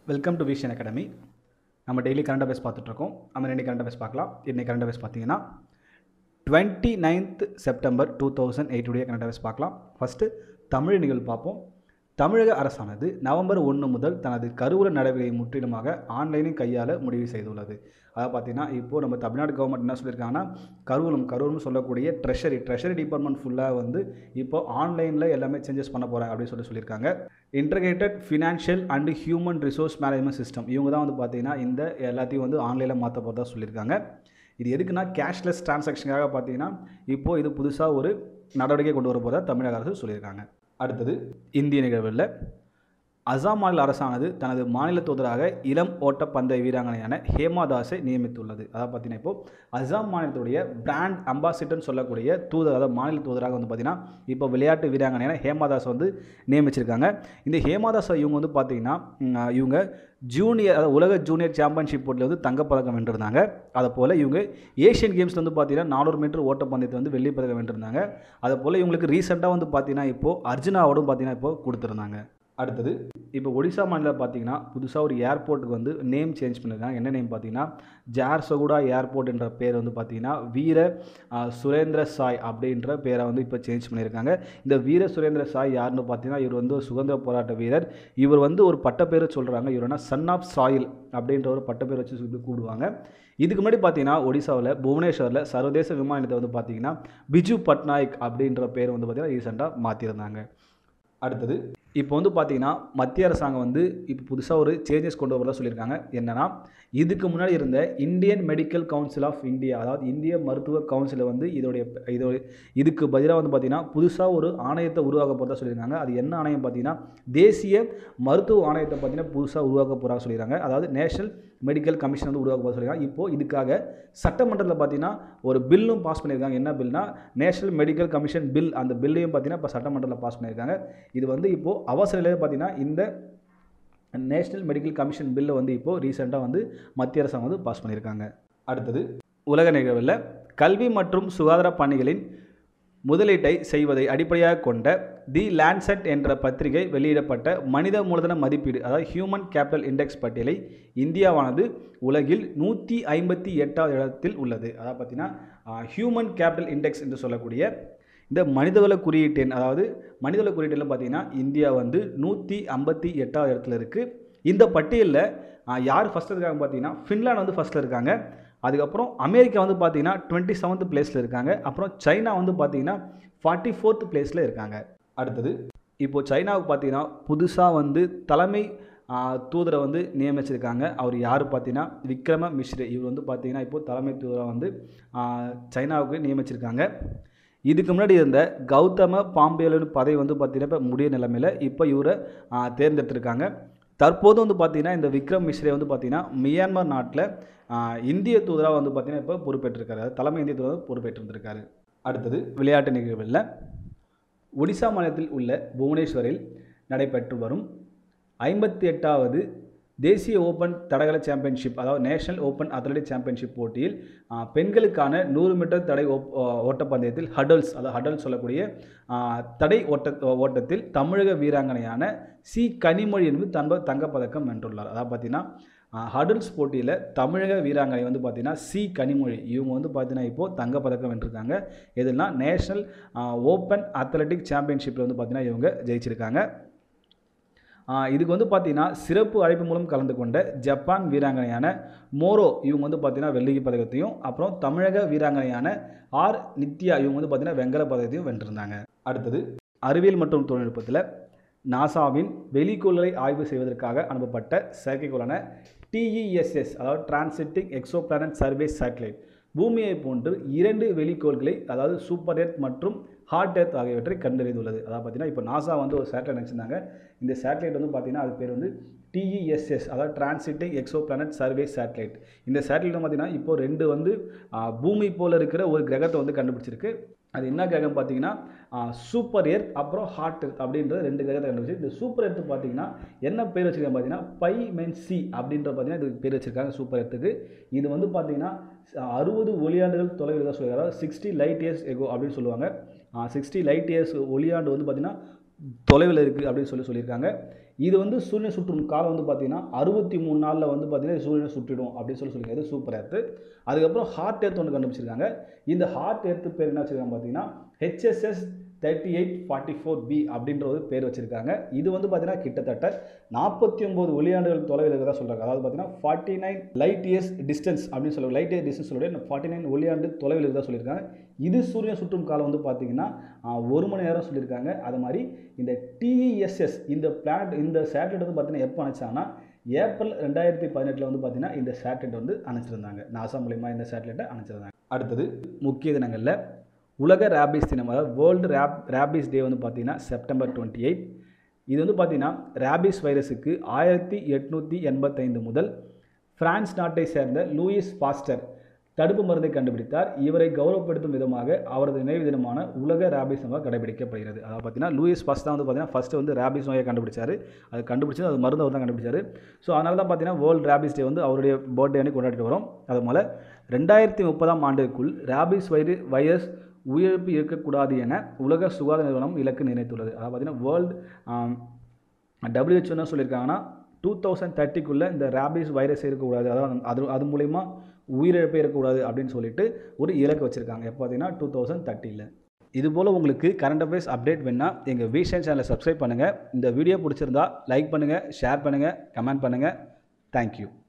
Welcome to Vision Academy. நம்ம daily current affairs பார்த்துட்ருக்கோம். நம்ம ரெண்டு கரண்ட் அஃபேர்ஸ் பார்க்கலாம். இன்னைக்கு கரண்ட் அஃபேர்ஸ் பார்த்தீங்கன்னா 29th செப்டம்பர் 2008 உடைய கரண்ட் அஃபேர்ஸ் பார்க்கலாம். ஃபஸ்ட்டு தமிழ் நிகழ்வு பார்ப்போம். தமிழக அரசானது நவம்பர் 1 முதல் தனது கருவூல நடவடிக்கையை முற்றிலுமாக ஆன்லைனில் கையாள முடிவு செய்துள்ளது. அதாவது பார்த்தீங்கன்னா இப்போது நம்ம தமிழ்நாடு கவர்மெண்ட் என்ன சொல்லியிருக்காங்கன்னா கருவூலம் சொல்லக்கூடிய ட்ரெஷரி டிபார்ட்மெண்ட் ஃபுல்லாக வந்து இப்போ ஆன்லைனில் எல்லாமே சேஞ்சஸ் பண்ண போகிறேன் அப்படின்னு சொல்லியிருக்காங்க. Integrated financial and human resource management system இவங்க தான் வந்து பார்த்தீங்கன்னா இந்த எல்லாத்தையும் வந்து ஆன்லைனில் மாற்ற போகிறதா சொல்லியிருக்காங்க. இது எதுக்குன்னா கேஷ்லெஸ் டிரான்சாக்ஷனுக்காக பார்த்தீங்கன்னா இப்போது இது புதுசாக ஒரு நடவடிக்கை கொண்டு வர போகிறதா தமிழக அரசு சொல்லியிருக்காங்க. அடுத்தது இந்திய நிகழ்வில் அசாம் மாநில அரசானது தனது மாநில தூதராக இளம் ஓட்ட பந்தய வீராங்கனையான ஹேமா தாஸை நியமித்துள்ளது. அதாவது பார்த்தீங்கன்னா இப்போது அசாம் மாநிலத்துடைய பிராண்ட் அம்பாசிடர்னு சொல்லக்கூடிய தூதர், அதாவது மாநில தூதராக வந்து பார்த்தீங்கன்னா இப்போ விளையாட்டு வீராங்கனையான ஹேமா தாஸ் வந்து நியமிச்சிருக்காங்க. இந்த ஹேமா தாஸ் இவங்க வந்து பார்த்தீங்கன்னா இவங்க அதாவது உலக ஜூனியர் சாம்பியன்ஷிப் போட்டியில் வந்து தங்கப்பதக்கம் வென்றிருந்தாங்க. அதை போல் இவங்க ஏஷியன் கேம்ஸில் வந்து பார்த்தீங்கன்னா 400 மீட்டர் ஓட்டப்பந்தயத்தை வந்து வெள்ளிப்பதக்கம் வென்றிருந்தாங்க. அதை போல் இவங்களுக்கு ரீசெண்டாக வந்து பார்த்தீங்கன்னா இப்போது அர்ஜுனா அவார்டும் பார்த்தீங்கன்னா இப்போ கொடுத்துருந்தாங்க. அடுத்தது இப்போ ஒடிசா மாநிலம் பார்த்தீங்கன்னா புதுசாக ஒரு ஏர்போர்ட்டுக்கு வந்து நேம் சேஞ்ச் பண்ணியிருக்காங்க. என்ன நேம் பார்த்தீங்கன்னா ஜார்சகுடா ஏர்போர்ட் என்ற பேர் வந்து பார்த்தீங்கன்னா வீர சுரேந்திர சாய் அப்படின்ற பேரை வந்து இப்போ சேஞ்ச் பண்ணியிருக்காங்க. இந்த வீர சுரேந்திர சாய் யாருன்னு பார்த்தீங்கன்னா இவர் வந்து ஒரு சுதந்திர போராட்ட வீரர். இவர் வந்து ஒரு பட்டப்பேர் சொல்கிறாங்க. இவர்னா சன் ஆஃப் சாயில் அப்படின்ற ஒரு பட்டப்பேர் வச்சு சொல்லி கூடுவாங்க. இதுக்கு முன்னாடி பார்த்தீங்கன்னா ஒடிசாவில் புவனேஸ்வரில் சர்வதேச விமான நிலையத்தை வந்து பார்த்தீங்கன்னா பிஜு பட்நாயக் அப்படின்ற பேர் வந்து பார்த்தீங்கன்னா ரீசெண்டாக மாற்றிருந்தாங்க. அடுத்தது இப்போ வந்து பார்த்தீங்கன்னா மத்திய அரசாங்கம் வந்து இப்போ புதுசாக ஒரு சேஞ்சஸ் கொண்டு வரதா சொல்லியிருக்காங்க. என்னென்னா இதுக்கு முன்னாடி இருந்த Indian Medical Council of India, அதாவது இந்திய மருத்துவ கவுன்சிலை வந்து இதுக்கு பதிலாக வந்து பார்த்திங்கன்னா புதுசாக ஒரு ஆணையத்தை உருவாக்க போகிறதா சொல்லியிருக்காங்க. அது என்ன ஆணையம் பார்த்தீங்கன்னா தேசிய மருத்துவ ஆணையத்தை பார்த்தீங்கன்னா புதுசாக உருவாக்க போகிறாங்க சொல்லியிருக்காங்க. அதாவது நேஷனல் மெடிக்கல் கமிஷன் வந்து உருவாக்க போக சொல்லியிருக்காங்க. இப்போது இதுக்காக சட்டமன்றத்தில் பார்த்தீங்கன்னா ஒரு பில்லும் பாஸ் பண்ணியிருக்காங்க. என்ன பில்னா நேஷனல் மெடிக்கல் கமிஷன் பில். அந்த பில்லையும் பார்த்தீங்கன்னா இப்போ சட்டமன்றத்தில் பாஸ் பண்ணியிருக்காங்க. இது வந்து இப்போது அவசர நிலையில் பார்த்தீங்கன்னா இந்த நேஷனல் மெடிக்கல் கமிஷன் பில்லை வந்து இப்போது ரீசெண்டாக வந்து மத்திய அரசாங்கம் வந்து பாஸ் பண்ணியிருக்காங்க. அடுத்தது உலக நிகழ்வில் கல்வி மற்றும் சுகாதார பணிகளின் முதலீட்டை செய்வதை அடிப்படையாக கொண்ட தி லான்செட் என்ற பத்திரிகை வெளியிடப்பட்ட மனித மூலதன மதிப்பீடு, அதாவது ஹியூமன் கேபிட்டல் இண்டெக்ஸ் பட்டியலை இந்தியாவானது உலகில் 158வது இடத்தில் உள்ளது. அதாவது பார்த்தீங்கன்னா ஹியூமன் கேபிட்டல் இண்டெக்ஸ் என்று சொல்லக்கூடிய இந்த மனிதவள குறியீட்டு எண், அதாவது மனிதவள குறியீட்டில் பார்த்தீங்கன்னா இந்தியா வந்து 158வது இடத்துல இருக்குது. இந்த பட்டியலில் யார் ஃபஸ்ட்டில் இருக்காங்க பார்த்தீங்கன்னா ஃபின்லாந்து வந்து ஃபஸ்ட்டில் இருக்காங்க. அதுக்கப்புறம் அமெரிக்கா வந்து பார்த்தீங்கன்னா 27th பிளேஸில் இருக்காங்க. அப்புறம் சைனா வந்து பார்த்தீங்கன்னா 44th பிளேஸில் இருக்காங்க. அடுத்தது இப்போது சைனாவுக்கு பார்த்தீங்கன்னா புதுசாக வந்து தலைமை தூதரை வந்து நியமிச்சிருக்காங்க. அவர் யார் பார்த்தீங்கன்னா விக்ரம மிஸ்ரி. இவர் வந்து பார்த்தீங்கன்னா இப்போது தலைமை தூதரை வந்து சைனாவுக்கு நியமிச்சிருக்காங்க. இதுக்கு முன்னாடி இருந்த கௌதம பாம்பேலு பதவி வந்து பார்த்தீங்கன்னா இப்போ முடிய நிலைமையில் இப்போ இவரை தேர்ந்தெடுத்திருக்காங்க. தற்போது வந்து பார்த்திங்கன்னா இந்த விக்ரம் மிஸ்ரே வந்து பார்த்திங்கன்னா மியான்மர் நாட்டில் இந்திய தூதராக வந்து பார்த்திங்கன்னா இப்போ பொறுப்பேற்றிருக்காரு. தலைமை இந்திய தூதராக பொறுப்பேற்றிருந்திருக்காரு. அடுத்தது விளையாட்டு நிகழ்வில் ஒடிசா மாநிலத்தில் உள்ள புவனேஸ்வரில் நடைபெற்று வரும் 58வது தேசிய ஓப்பன் தடகள சாம்பியன்ஷிப், அதாவது நேஷனல் ஓப்பன் அத்லெட்டிக் சாம்பியன்ஷிப் போட்டியில் பெண்களுக்கான 100 மீட்டர் தடை ஓட்டப்பந்தயத்தில் ஹடல்ஸ் சொல்லக்கூடிய தடை ஓட்டத்தில் தமிழக வீராங்கனையான சி கனிமொழி என்பது தங்கப்பதக்கம் வென்றுள்ளார். அதாவது பார்த்தீங்கன்னா ஹடல்ஸ் போட்டியில் தமிழக வீராங்கனை வந்து பார்த்திங்கன்னா சி கனிமொழி இவங்க வந்து பார்த்திங்கன்னா இப்போது தங்கப்பதக்கம் வென்றிருக்காங்க. எதுனா நேஷனல் ஓப்பன் அத்லெட்டிக் சாம்பியன்ஷிப்பில் வந்து பார்த்திங்கன்னா இவங்க ஜெயிச்சிருக்காங்க. இதுக்கு வந்து பார்த்திங்கன்னா சிறப்பு அழைப்பு மூலம் கலந்து கொண்ட ஜப்பான் வீராங்கனையான மோரோ இவங்க வந்து பார்த்திங்கன்னா வெள்ளி பதக்கத்தையும், அப்புறம் தமிழக வீராங்கனையான ஆர் நித்யா இவங்க வந்து பார்த்திங்கன்னா வெங்கல பதக்கத்தையும் வென்றிருந்தாங்க. அடுத்தது அறிவியல் மற்றும் தொழில்நுட்பத்தில் நாசாவின் வெளிக்கோள்களை ஆய்வு செய்வதற்காக அனுப்பப்பட்ட செயற்கைக்கோளான TESS, அதாவது transiting exoplanet survey satellite பூமியை போன்று 2 வெளிக்கோள்களை, அதாவது சூப்பர் எர்த் மற்றும் ஹாட் எர்த் ஆகியவற்றை கண்டறிந்துள்ளது. அதாவது பார்த்தீங்கன்னா இப்போ நாசா வந்து ஒரு சேட்டலைட் வச்சுருந்தாங்க. இந்த சேட்டலைட் வந்து பார்த்திங்கன்னா அது பேர் வந்து TESS, அதாவது transiting exoplanet survey satellite. இந்த சேட்டலைட் பார்த்திங்கன்னா இப்போது 2 வந்து பூமி போல் இருக்கிற ஒரு கிரகத்தை வந்து கண்டுபிடிச்சிருக்கு. அது என்ன கிரகம் பார்த்தீங்கன்னா சூப்பர் எர்த் அப்புறம் ஹாட் எர்த் அப்படின்றது 2 கிரகத்தை கண்டுபிடிச்சி. இந்த சூப்பர் எர்த்து பார்த்தீங்கன்னா என்ன பேர் வச்சுருக்காங்க பார்த்தீங்கன்னா பை-மென்-சி அப்படின்ற பார்த்தீங்கன்னா இதுக்கு பேர் வச்சுருக்காங்க சூப்பர் எர்த்துக்கு. இது வந்து பார்த்தீங்கன்னா 60 ஒளியாண்டுகள் தொலைவில் தான் சொல்லுவாங்க. அதாவது 60 லைட் இயர்ஸ் எகோ அப்படின்னு சொல்லுவாங்க. 60 லைட் இயர்ஸ் ஒளியாண்டு வந்து பார்த்திங்கன்னா தொலைவில் இருக்குது அப்படின்னு சொல்லியிருக்காங்க. இது வந்து சூரியனை சுற்றும் காலம் வந்து பார்த்தீங்கன்னா 63 நாளில் வந்து பார்த்தீங்கன்னா சூரியனை சுற்றிடும் அப்படின்னு சொல்லியிருக்காங்க. இது சூப்பர் எர்த்து. அதுக்கப்புறம் ஹார்ட் எர்த் ஒன்று கண்டுபிடிச்சிருக்காங்க. இந்த ஹார்ட் எர்த்து பேர் என்ன வச்சுருக்காங்க பார்த்தீங்கன்னா HSS 3844b அப்படின்ற ஒரு பேர் வச்சுருக்காங்க. இது வந்து பார்த்தீங்கன்னா கிட்டத்தட்ட 49 ஒளியாண்டுகள் தொலைவில் இருக்கிறதா சொல்கிறாங்க. அதாவது பார்த்தீங்கன்னா 49 லைட் இயர்ஸ் டிஸ்டன்ஸ் அப்படின்னு சொல்லுவாங்க. லைட் இயர் டிஸ்டன்ஸ் சொல்லுடைய 49 ஒளியாண்டு தொலைவில் இருக்கிறதா சொல்லியிருக்காங்க. இது சூரியன் சுற்றும் காலம் வந்து பார்த்தீங்கன்னா 1 மணி நேரம் சொல்லியிருக்காங்க. அது மாதிரி இந்த TESS இந்த பிளானட் இந்த சேட்டலைட் வந்து பார்த்தீங்கன்னா எப்போ அனுப்பிச்சாங்கன்னா ஏப்ரல் 2018 வந்து பார்த்தீங்கன்னா இந்த சேட்டலைட் வந்து அனுப்பிச்சிருந்தாங்க. நாசா மூலிமா இந்த சேட்டலைட்டை அனுப்பிச்சிருந்தாங்க. அடுத்தது முக்கிய தினங்களில் உலக ரேபிஸ் தினம், அதாவது வேர்ல்டு ரேபிஸ் டே வந்து பார்த்தீங்கன்னா செப்டம்பர் 28. இது வந்து பார்த்தீங்கன்னா ரேபிஸ் வைரஸுக்கு 1885 முதல் பிரான்ஸ் நாட்டை சேர்ந்த லூயிஸ் பாஸ்டர் தடுப்பு மருந்தை கண்டுபிடித்தார். இவரை கௌரவப்படுத்தும் விதமாக அவரது நினைவு தினமான உலக ரேபிஸ் நோய் கடைபிடிக்கப்படுகிறது. அதாவது பார்த்தீங்கன்னா லூயிஸ் பாஸ்டர் வந்து பார்த்தீங்கன்னா ஃபஸ்ட்டு வந்து ரேபிஸ் நோயை கண்டுபிடிச்சார். அது கண்டுபிடிச்சது அது மருந்து அவர் தான் கண்டுபிடிச்சார். ஸோ அதனால தான் பார்த்தீங்கன்னா வேர்ல்டு ரேபிஸ் டே வந்து அவருடைய பர்த்டே அன்னைக்கு கொண்டாடிட்டு வரும். அது போல் 2030ஆம் ஆண்டுக்குள் ரேபிஸ் வைரஸ் உயிரிழப்பு இருக்கக்கூடாது என உலக சுகாதார நிறுவனம் இலக்கு நிர்ணயித்துள்ளது. அதாவது பார்த்தீங்கன்னா வேர்ல்டு WHO என்ன சொல்லியிருக்காங்கன்னா 2030க்குள்ளே இந்த ரேபிஸ் வைரஸ் இருக்கக்கூடாது, அதாவது அது மூலயமா உயிரிழப்பே இருக்கக்கூடாது அப்படின்னு சொல்லிட்டு ஒரு இலக்கு வச்சுருக்காங்க. எப்போ பார்த்தீங்கன்னா 2030. இதுபோல் உங்களுக்கு கரண்ட் அஃபேர்ஸ் அப்டேட் வேணால் எங்கள் விஷன் சேனலை சப்ஸ்கிரைப் பண்ணுங்கள். இந்த வீடியோ பிடிச்சிருந்தா லைக் பண்ணுங்கள், ஷேர் பண்ணுங்கள், கமெண்ட் பண்ணுங்கள். தேங்க்யூ.